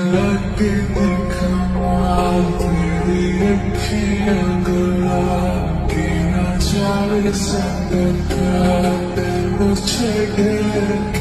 लगे दिखवा तेरी अखियां गुलाबी ना जाए संग प्यार मुझे